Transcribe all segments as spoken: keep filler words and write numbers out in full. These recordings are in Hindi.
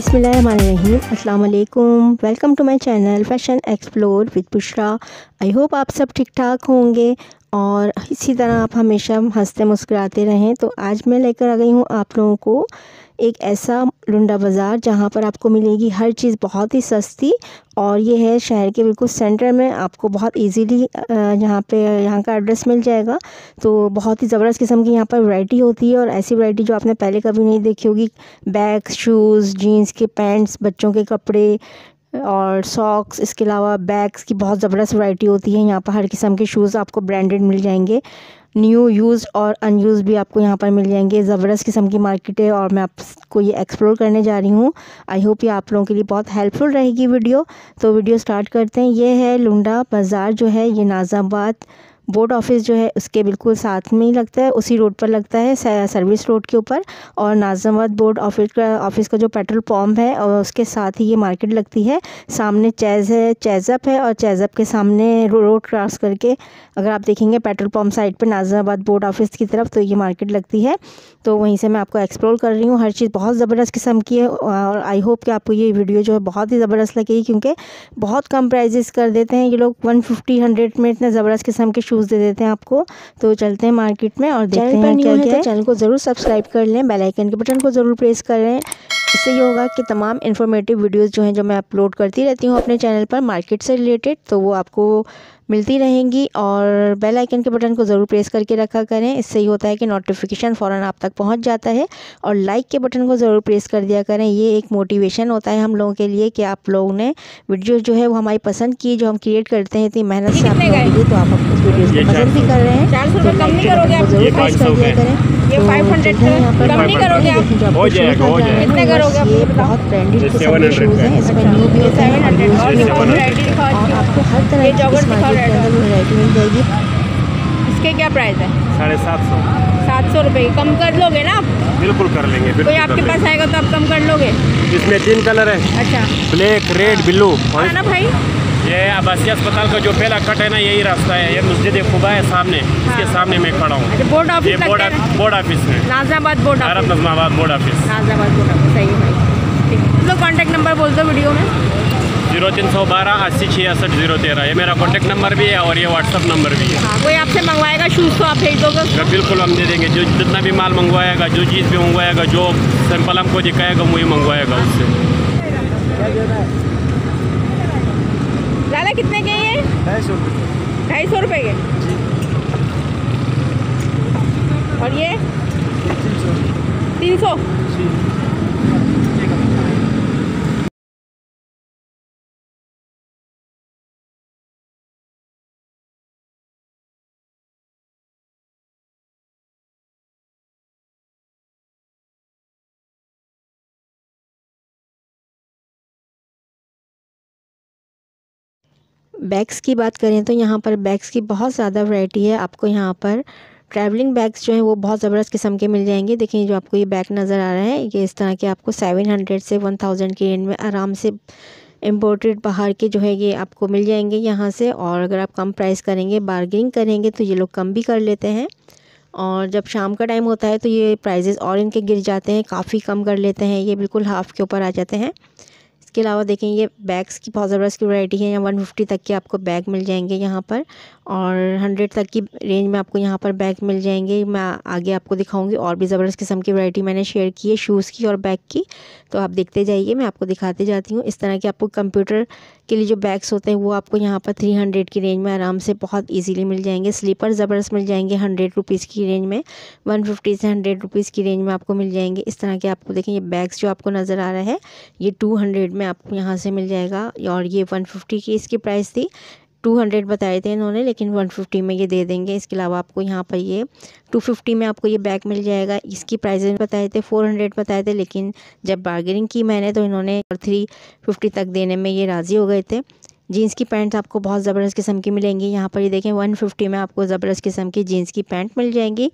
बिस्मिल्लाहिर्रहमानिर्रहीम। अस्सलाम वालेकुम। Welcome to my channel fashion explore with Bushra. I hope आप सब ठीक ठाक होंगे और इसी तरह आप हमेशा हंसते मुस्कुराते रहें। तो आज मैं लेकर आ गई हूँ आप लोगों को एक ऐसा लुंडा बाज़ार जहाँ पर आपको मिलेगी हर चीज़ बहुत ही सस्ती, और ये है शहर के बिल्कुल सेंटर में। आपको बहुत इजीली यहाँ पे यहाँ का एड्रेस मिल जाएगा। तो बहुत ही ज़बरदस्त किस्म की यहाँ पर वैरायटी होती है, और ऐसी वैरायटी जो आपने पहले कभी नहीं देखी होगी। बैग्स, शूज़, जीन्स के पैंट्स, बच्चों के कपड़े और सॉक्स, इसके अलावा बैग्स की बहुत ज़बरदस्त वैरायटी होती है। यहाँ पर हर किस्म के शूज़ आपको ब्रांडेड मिल जाएंगे। न्यू, यूज़ और अनयूज़ भी आपको यहाँ पर मिल जाएंगे। ज़बरदस्त किस्म की मार्केट है और मैं आपको ये एक्सप्लोर करने जा रही हूँ। आई होप ये आप लोगों के लिए बहुत हेल्पफुल रहेगी वीडियो। तो वीडियो स्टार्ट करते हैं। ये है लुंडा बाज़ार जो है, ये नाज़ाबाद बोर्ड ऑफिस जो है उसके बिल्कुल साथ में ही लगता है, उसी रोड पर लगता है, सर्विस रोड के ऊपर। और नाज़ाबाद बोर्ड ऑफिस का ऑफिस का जो पेट्रोल पंप है और उसके साथ ही ये मार्केट लगती है। सामने चैज़ है, चैज़अप है, और चैज़अप के सामने रोड क्रॉस करके अगर आप देखेंगे पेट्रोल पंप साइड पर नाज़ाबाद बोर्ड ऑफिस की तरफ, तो ये मार्केट लगती है। तो वहीं से मैं आपको एक्सप्लोर कर रही हूँ। हर चीज़ बहुत ज़बरदस्त किस्म की है और आई होप कि आपको ये वीडियो जो है बहुत ही ज़बरदस्त लगेगी, क्योंकि बहुत कम प्राइजेस कर देते हैं ये लोग। वन फिफ्टी हंड्रेड में इतने ज़बरदस्त किस्म के शूज़ दे देते हैं आपको। तो चलते हैं मार्केट में और देखते हैं क्या क्या है। चैनल को ज़रूर सब्सक्राइब कर लें, बेल आइकन के बटन को ज़रूर प्रेस कर लें। इससे ये होगा कि तमाम इन्फॉर्मेटिव वीडियोस जो हैं जो मैं अपलोड करती रहती हूँ अपने चैनल पर मार्केट से रिलेटेड, तो वो आपको मिलती रहेंगी। और बेल आइकन के बटन को ज़रूर प्रेस करके रखा करें। इससे ये होता है कि नोटिफिकेशन फ़ौरन आप तक पहुंच जाता है। और लाइक के बटन को ज़रूर प्रेस कर दिया करें। ये एक मोटिवेशन होता है हम लोगों के लिए कि आप लोगों ने वीडियो जो है वो हमारी पसंद की, जो हम क्रिएट करते हैं इतनी मेहनत से आप लोगों के लिए, तो आप अपनी वीडियोज़ को पसंद भी कर रहे हैं। चार सौ रुपये कम नहीं करोगे आप? ज़रूर प्रेस कर दिया करें। ये फाइव हंड्रेड कम नहीं करोगे आप? हो जाएगा, हो जाएगा। कितने करोगे आप? ये बहुत ब्रांडेड किस्म के शूज़ हैं। इसमें न्यू भी होते हैं, सेवन हंड्रेड और यूज़ भी होते हैं, और आपको हर तरह की इस मार्केट के अंदर वैरायटी मिल जाएगी। इसके क्या प्राइस है? साढ़े सात सौ सात सौ रुपये कम कर लोगे ना आप? बिल्कुल कर लेंगे। बिल्कुल कोई आपके पास आएगा तो आप कम कर लोगे? इसमें तीन कलर है। अच्छा, ब्लैक, रेड, ब्लू। और ना भाई, ये अब्बासी अस्पताल का जो पहला कट है ना, यही रास्ता है। ये मस्जिद खुबा है सामने, इसके सामने मैं खड़ा हूँ। अच्छा, बोर्ड ऑफिस लगता है ना? बोर्ड ऑफिस में Nazabad board office, Nazabad board office, Nazabad board office. सही है भाई, ठीक। तो कॉन्टैक्ट नंबर बोल दो वीडियो में। जीरो तीन सौ बारह अस्सी छियासठ जीरो तेरह ये मेरा कॉन्टैक्ट नंबर भी है और ये व्हाट्सअप नंबर भी है। हाँ, कोई आपसे मंगवाएगा शूज़ तो आप भेज दोगे? बिल्कुल हम दे देंगे। जो जितना भी माल मंगवाएगा, जो चीज़ भी मंगवाएगा, जो सैंपल हमको दिखाएगा वही मंगवाएगा उससे। लाला कितने के ये? ढाई सौ रुपये ढाई सौ रुपये के। और ये तीन सौ तीन सौ बैग्स की बात करें तो यहाँ पर बैग्स की बहुत ज़्यादा वैरायटी है। आपको यहाँ पर ट्रैवलिंग बैग्स जो है वो बहुत ज़बरदस्त किस्म के मिल जाएंगे। देखिए जो आपको ये बैग नज़र आ रहा है, ये इस तरह के आपको सेवन हंड्रेड से वन थाउजेंड की रेंज में आराम से इम्पोर्टेड बाहर के जो है ये आपको मिल जाएंगे यहाँ से। और अगर आप कम प्राइस करेंगे, बार्गेनिंग करेंगे, तो ये लोग कम भी कर लेते हैं। और जब शाम का टाइम होता है तो ये प्राइजेस और इनके गिर जाते हैं, काफ़ी कम कर लेते हैं। ये बिल्कुल हाफ़ के ऊपर आ जाते हैं। इसके अलावा देखें ये बैग्स की बहुत ज़बरदस्त की वैरायटी है। यहाँ वन फिफ्टी तक के आपको बैग मिल जाएंगे यहाँ पर, और हंड्रेड तक की रेंज में आपको यहाँ पर बैग मिल जाएंगे। मैं आगे आपको दिखाऊंगी और भी ज़बरदस्त किस्म की वैरायटी मैंने शेयर की है शूज़ की और बैग की, तो आप देखते जाइए, मैं आपको दिखाते जाती हूँ। इस तरह के आपको कंप्यूटर के लिए जो बैग्स होते हैं वो आपको यहाँ पर थ्री हंड्रेड की रेंज में आराम से बहुत ईजीली मिल जाएंगे। स्लीपर ज़बरदस्त मिल जाएंगे हंड्रेड रुपीज़ की रेंज में, वन फिफ्टी से हंड्रेड रुपीज़ की रेंज में आपको मिल जाएंगे। इस तरह के आपको देखें ये बैग्स जो आपको नज़र आ रहा है, ये टू हंड्रेड में आपको यहाँ से मिल जाएगा। और ये वन फिफ्टी की इसकी प्राइस थी, टू हंड्रेड बताए थे इन्होंने, लेकिन वन फिफ्टी में ये दे देंगे। इसके अलावा आपको यहाँ पर ये टू फिफ्टी में आपको ये बैग मिल जाएगा। इसकी प्राइस बताए थे फोर हंड्रेड बताए थे, लेकिन जब बार्गेनिंग की मैंने तो इन्होंने थ्री फिफ्टी तक देने में ये राज़ी हो गए थे। जीन्स की पैंट आपको बहुत ज़बरदस्त किस्म की मिलेंगी यहाँ पर। ये देखें वन फिफ्टी में आपको ज़बरदस्त किस्म की जीन्स की पैंट मिल जाएंगी,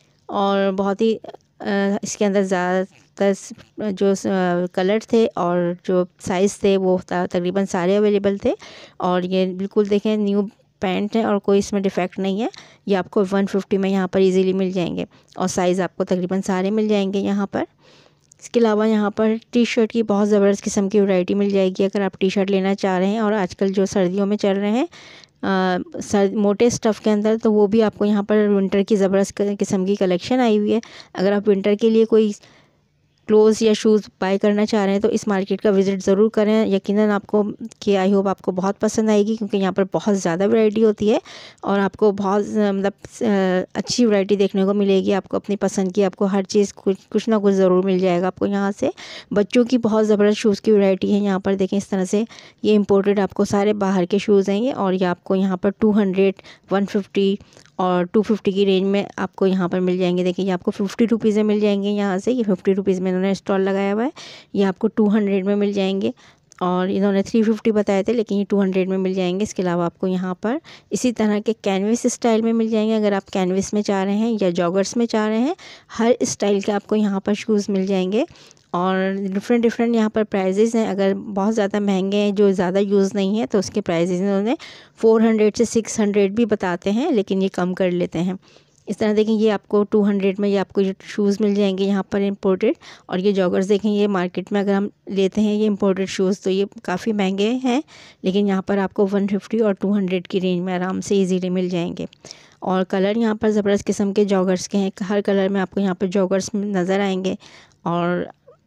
और बहुत ही इसके अंदर ज़्यादातर जो कलर थे और जो साइज़ थे वो तकरीबन सारे अवेलेबल थे। और ये बिल्कुल देखें न्यू पैंट है और कोई इसमें डिफेक्ट नहीं है। ये आपको वन फिफ्टी में यहाँ पर इजीली मिल जाएंगे, और साइज़ आपको तकरीबन सारे मिल जाएंगे यहाँ पर। इसके अलावा यहाँ पर टी शर्ट की बहुत ज़बरदस्त किस्म की वैरायटी मिल जाएगी। अगर आप टी शर्ट लेना चाह रहे हैं और आजकल जो सर्दियों में चल रहे हैं आ, सर मोटे स्टफ़ के अंदर, तो वो भी आपको यहाँ पर विंटर की ज़बरदस्त किस्म की कलेक्शन आई हुई है। अगर आप विंटर के लिए कोई क्लोथ्स या शूज़ बाय करना चाह रहे हैं तो इस मार्केट का विज़िट ज़रूर करें। यकीनन आपको कि आई होप आपको बहुत पसंद आएगी, क्योंकि यहाँ पर बहुत ज़्यादा वैरायटी होती है और आपको बहुत मतलब अच्छी वैरायटी देखने को मिलेगी। आपको अपनी पसंद की आपको हर चीज़ कुछ कुछ ना कुछ ज़रूर मिल जाएगा आपको यहाँ से। बच्चों की बहुत ज़बरदस्त शूज़ की वैरायटी है यहाँ पर। देखें इस तरह से ये इम्पोर्टेड आपको सारे बाहर के शूज़ हैं ये, और ये आपको यहाँ पर टू हंड्रेड वन फिफ्टी और टू फिफ्टी की रेंज में आपको यहाँ पर मिल जाएंगे। देखिए ये आपको फिफ्टी रुपीज़ में मिल जाएंगे यहाँ से। ये फिफ्टी रुपीज़ में इन्होंने स्टॉल लगाया हुआ है। ये आपको टू हंड्रेड में मिल जाएंगे, और इन्होंने थ्री फिफ्टी बताए थे, लेकिन ये टू हंड्रेड में मिल जाएंगे। इसके अलावा आपको यहाँ पर इसी तरह के कैनविस स्टाइल में मिल जाएंगे। अगर आप कैनविस में चाह रहे हैं या जॉगर्स में चाह रहे हैं, हर स्टाइल के आपको यहाँ पर शूज़ मिल जाएंगे, और डिफरेंट डिफरेंट यहाँ पर प्राइजेज़ हैं। अगर बहुत ज़्यादा महंगे हैं जो ज़्यादा यूज़ नहीं है तो उसके प्राइजेज़ इन्होंने फोर हंड्रेड से सिक्स हंड्रेड भी बताते हैं, लेकिन ये कम कर लेते हैं। इस तरह देखें ये आपको टू हंड्रेड में ये आपको ये शूज़ मिल जाएंगे यहाँ पर इम्पोर्टेड। और ये जॉगर्स देखें, ये मार्केट में अगर हम लेते हैं ये इम्पोर्टेड शूज़ तो ये काफ़ी महंगे हैं, लेकिन यहाँ पर आपको वन फिफ्टी और टू हंड्रेड की रेंज में आराम से ईजीली मिल जाएंगे। और कलर यहाँ पर ज़बरदस्त किस्म के जॉगर्स के हैं। हर कलर में आपको यहाँ पर जॉगर्स नज़र आएंगे, और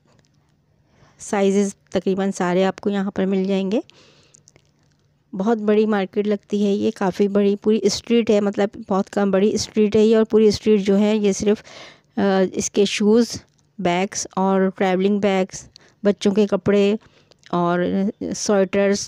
साइज़ तकरीबन सारे आपको यहाँ पर मिल जाएंगे। बहुत बड़ी मार्केट लगती है ये, काफ़ी बड़ी पूरी स्ट्रीट है, मतलब बहुत कम बड़ी स्ट्रीट है ये। और पूरी स्ट्रीट जो है ये सिर्फ इसके शूज़, बैग्स और ट्रैवलिंग बैग्स, बच्चों के कपड़े और स्वेटर्स,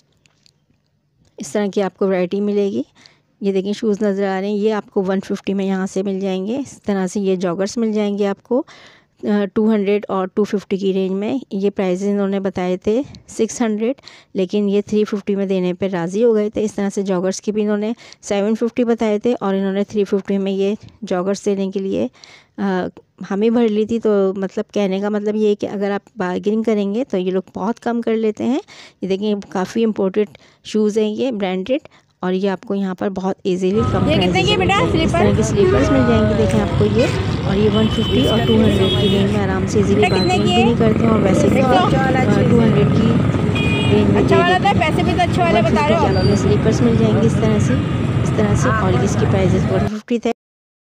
इस तरह की आपको वैरायटी मिलेगी। ये देखिए शूज़ नज़र आ रहे हैं, ये आपको वन फिफ्टी में यहाँ से मिल जाएंगे। इस तरह से ये जॉगर्स मिल जाएंगे आपको टू हंड्रेड और टू फिफ्टी की रेंज में। ये प्राइस इन्होंने बताए थे सिक्स हंड्रेड, लेकिन ये थ्री फिफ्टी में देने पे राज़ी हो गए थे। इस तरह से जॉगर्स की भी इन्होंने सेवन फिफ्टी बताए थे, और इन्होंने थ्री फिफ्टी में ये जॉगर्स देने के लिए आ, हमें भर ली थी। तो मतलब कहने का मतलब ये है कि अगर आप बार्गेनिंग करेंगे तो ये लोग बहुत कम कर लेते हैं। ये देखिए काफ़ी इम्पोर्टेड शूज़ हैं ये, ब्रांडेड, और ये आपको यहाँ पर बहुत इजीली कम ये कितने के बेटा इस तरह के स्लीपर्स मिल जाएंगे। देखें आपको ये, और ये वन फिफ्टी और टू हंड्रेड की रेंज में आराम से इजीली बार्गेनिंग भी नहीं करते हैं, और वैसे भी टू हंड्रेड की रेंज में अच्छा वाला था, पैसे भी तो अच्छे वाले बता रहे हो। आपको स्लीपर्स मिल जाएंगे इस तरह से इस तरह से और इसकी प्राइजेस वन फिफ्टी थे।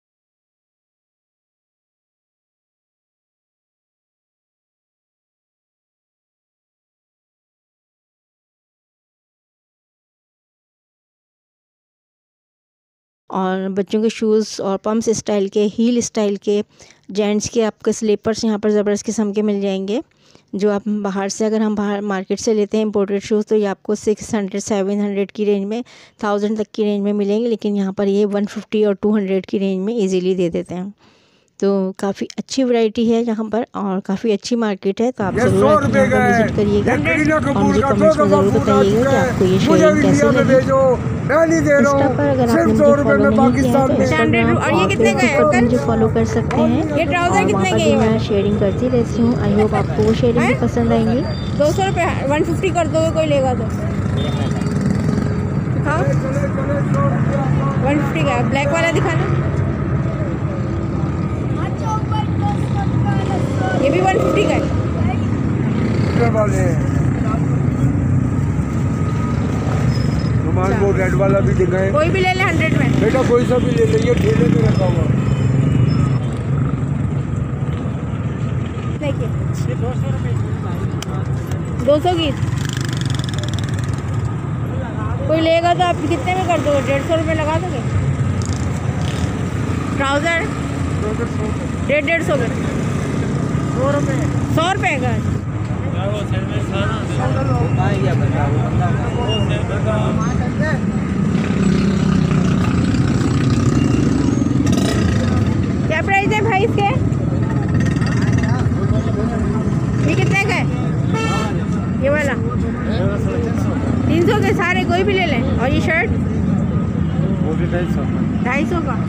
और बच्चों के शूज़ और पम्प्स स्टाइल के, हील स्टाइल के, जेंट्स के आपके स्लीपर्स यहाँ पर ज़बरदस्त किस्म के मिल जाएंगे। जो आप बाहर से, अगर हम बाहर मार्केट से लेते हैं इम्पोर्टेड शूज़, तो ये आपको सिक्स हंड्रेड सेवन हंड्रेड की रेंज में, थाउजेंड तक की रेंज में मिलेंगे, लेकिन यहाँ पर ये वन फिफ्टी और टू हंड्रेड की रेंज में इजीली दे देते हैं। तो काफ़ी अच्छी वैरायटी है यहाँ पर, और काफ़ी अच्छी मार्केट है। तो आप ज़रूर यहाँ पर विजिट करिएगा, और मुझे कमेंट्स में ज़रूर बताइएगा कि आपको ये शेयरिंग कैसे लगी। इंस्टा पर अगर आपने मुझे फॉलो नहीं किया है तो इंस्टाग्राम और फेसबुक पर मुझे फॉलो कर सकते हैं, और वहाँ पर भी मैं शेयरिंग करती रहती हूँ। आई होप आपको वो शेयरिंग भी पसंद आएंगी। दो सौ रुपये वन फिफ्टी कर दोगे कोई लेगा तो? हाँ वन फिफ्टी का ब्लैक वाला दिखाना, ये भी वन फिफ्टी का है। हमारे को रेड वाला भी दिखाएं, कोई भी ले ले हंड्रेड में बेटा, कोई सा भी ले लेंगे, ठेले में रखा हुआ। देखिए दो सौ की कोई लेगा तो आप कितने में कर दोगे? डेढ़ सौ रुपये लगा दोगे? ट्राउज़र डेढ़ डेढ़ सौ में सौ रुपये सौ रुपये का। क्या प्राइस है भाई इसके? ये कितने का है ये वाला? तीन सौ के सारे, कोई भी ले लें। और ये शर्ट वो भी ढाई सौ ढाई सौ का।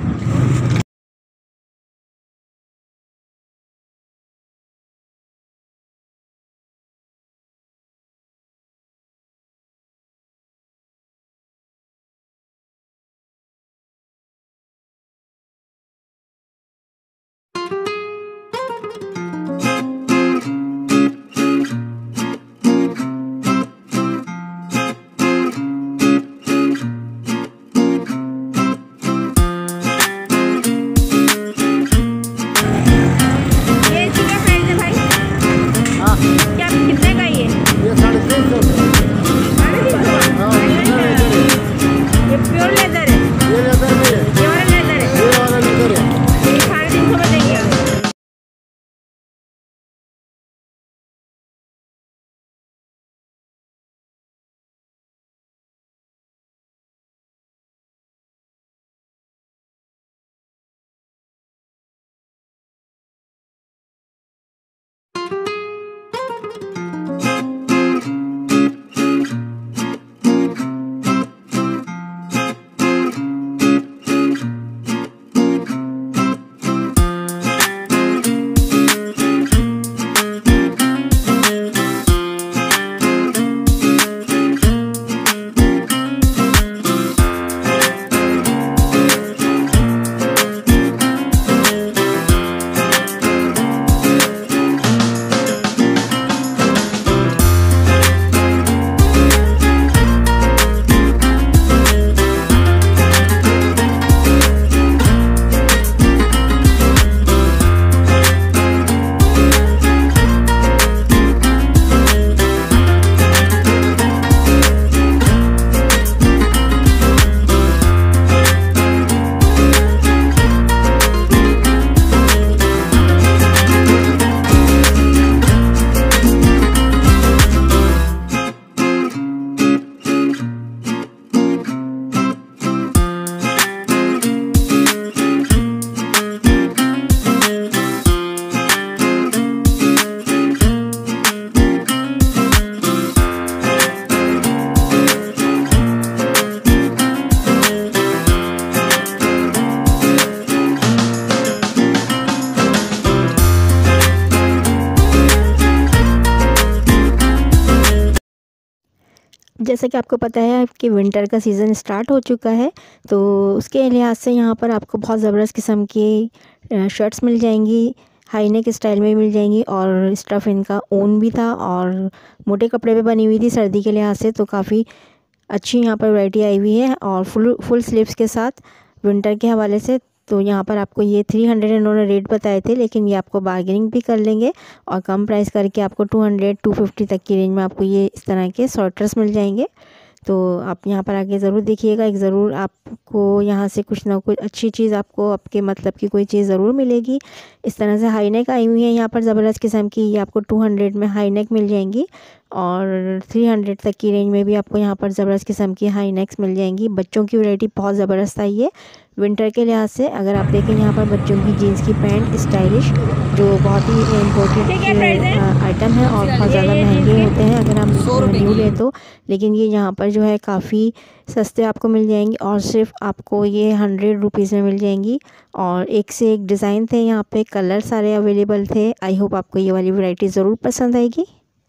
जैसा कि आपको पता है कि विंटर का सीज़न स्टार्ट हो चुका है, तो उसके लिहाज से यहाँ पर आपको बहुत ज़बरदस्त किस्म की शर्ट्स मिल जाएंगी, हाई नेक स्टाइल में मिल जाएंगी। और स्टफ़ इनका ओन भी था और मोटे कपड़े पे बनी हुई थी सर्दी के लिहाज से, तो काफ़ी अच्छी यहाँ पर वैरायटी आई हुई है और फुल फुल स्लीव्स के साथ विंटर के हवाले से। तो यहाँ पर आपको ये थ्री हंड्रेड इन्होंने रेट बताए थे, लेकिन ये आपको बार्गेनिंग भी कर लेंगे और कम प्राइस करके आपको टू हंड्रेड टू फिफ्टी तक की रेंज में आपको ये इस तरह के स्वेटर्स मिल जाएंगे। तो आप यहाँ पर आके ज़रूर देखिएगा, एक ज़रूर आपको यहाँ से कुछ ना कुछ अच्छी चीज़ आपको आपके मतलब की कोई चीज़ ज़रूर मिलेगी। इस तरह से हाई नेक आई हुई है यहाँ पर ज़बरदस्त किस्म की, ये आपको टू हंड्रेड में हाई नेक मिल जाएंगी और थ्री हंड्रेड तक की रेंज में भी आपको यहाँ पर ज़बरदस्त किस्म की हाई नेक्स मिल जाएंगी। बच्चों की वैरायटी बहुत ज़बरदस्त आई है विंटर के लिहाज से। अगर आप देखें यहाँ पर बच्चों की जीन्स की पैंट स्टाइलिश, जो बहुत ही इम्पोर्टेंट आइटम है और बहुत ज़्यादा महंगे होते हैं अगर हम न्यू लें तो, लेकिन ये यहाँ पर जो है काफ़ी सस्ते आपको मिल जाएंगे और सिर्फ आपको ये हंड्रेड रुपीज़ में मिल जाएंगी। और एक से एक डिज़ाइन थे यहाँ पे, कलर सारे अवेलेबल थे। आई होप आपको ये वाली वैरायटी ज़रूर पसंद आएगी।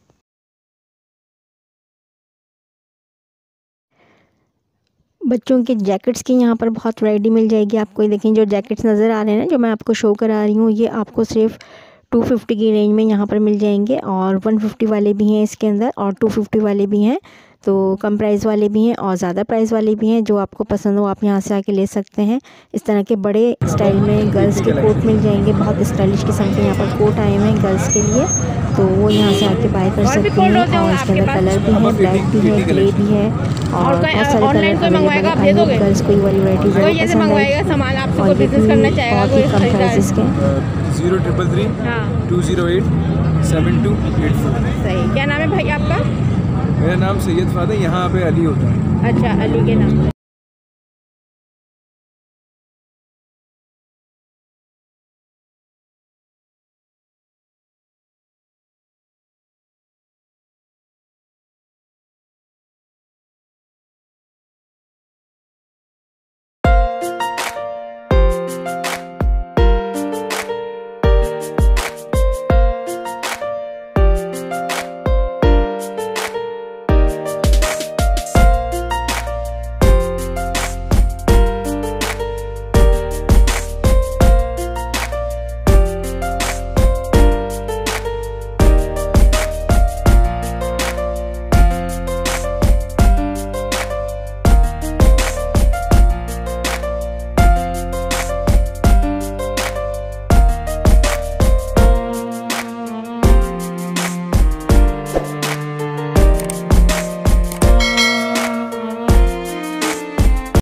बच्चों के जैकेट्स की यहाँ पर बहुत वैरायटी मिल जाएगी आपको। देखें जो जैकेट्स नज़र आ रहे हैं ना, जो मैं आपको शो करा रही हूँ, ये आपको सिर्फ टू फिफ्टी की रेंज में यहाँ पर मिल जाएंगे और वन फिफ्टी वाले भी हैं इसके अंदर और टू फिफ्टी वाले भी हैं। तो कम प्राइस वाले भी हैं और ज़्यादा प्राइस वाले भी हैं, जो आपको पसंद हो आप यहाँ से आके ले सकते हैं। इस तरह के बड़े स्टाइल में गर्ल्स के कोट मिल जाएंगे, बहुत स्टाइलिश किस्म के यहाँ पर कोट आए हुए हैं गर्ल्स के लिए, तो वो यहाँ से आके बाय कर सकते हैं। और इसके अंदर कलर भी है, ब्लैक भी है, ग्रे भी है और बहुत सारे कलर अवेलेबल है। गर्ल्स को ये वाली वैरायटी ज़रूर पसंद आएगी और ये भी बहुत ही कम प्राइसेस के। Zero triple three two zero eight seven two eight four. सही। क्या नाम है भाई आपका? मेरा नाम सैयद फादर, यहाँ पे अली होता है। अच्छा, अली के नाम।